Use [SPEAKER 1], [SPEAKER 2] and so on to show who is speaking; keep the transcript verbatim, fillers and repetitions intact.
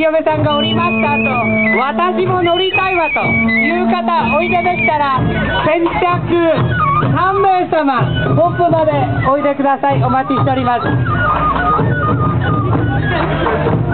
[SPEAKER 1] 嫁さんがおりましたと、私も乗りたいわという方おいででしたら、先着さんめいさまポップまでおいでください。お待ちしております。